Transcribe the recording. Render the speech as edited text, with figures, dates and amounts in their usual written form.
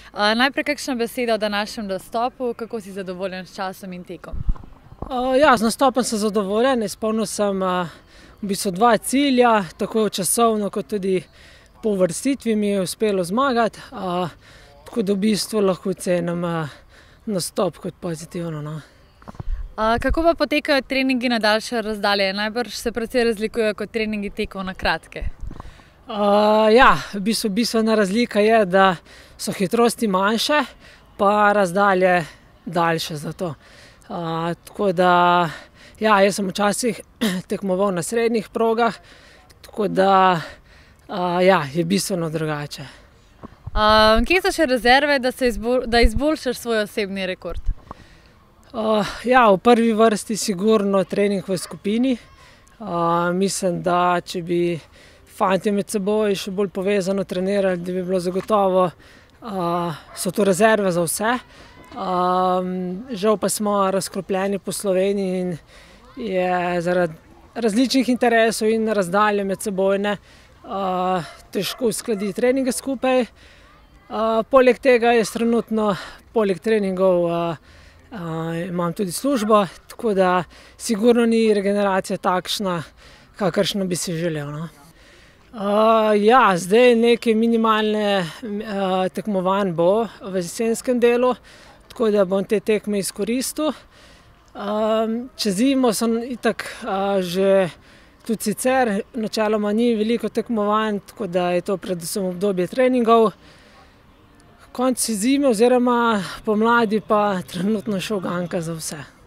Najprej kakšna beseda o današnjem nastopu, kako si zadovoljen s časom in tekom? Ja, z nastopom sem zadovoljen. Izpolnil sem v bistvu 2 cilja, tako časovno kot tudi po uvrstitvi mi je uspelo zmagati. Tako da v bistvu lahko ocenim nastop kot pozitivno, no. Kako pa potekajo treningi na daljše razdalje? Najbrž se precej razlikujejo kot treningi tekov na kratke. Ja, v bistvu bistvena razlika je, da so hitrosti manjše, pa razdalje daljše zato. Tako da, ja, jaz sem včasih tekmoval na srednjih progah, tako da, ja, je bistveno drugače. Kje so še rezerve, da izboljšaš svoj osebni rekord? Ja, v prvi vrsti sigurno trening v skupini. Mislim, da če bi fantje med seboj še bolj povezano trenirali, da bi bilo zagotovo, so to rezerve za vse. Žal pa smo razkropljeni po Sloveniji in je zaradi različnih interesov in razdalje medsebojne težko uskladiti treninge skupaj. Poleg tega jaz trenutno, poleg treningov, imam tudi službo, tako da sigurno ni regeneracija takšna, kakršno bi si želel, no. Ja, zdaj nekaj minimalne tekmovanj bo v jesenskem delu, tako da bom te tekme izkoristil. Čez zimo sem itak že tudi sicer, načeloma ni veliko tekmovanj, tako da je to predvsem obdobje treningov. Konec zime oziroma pomladi pa trenutno še uganka za vse.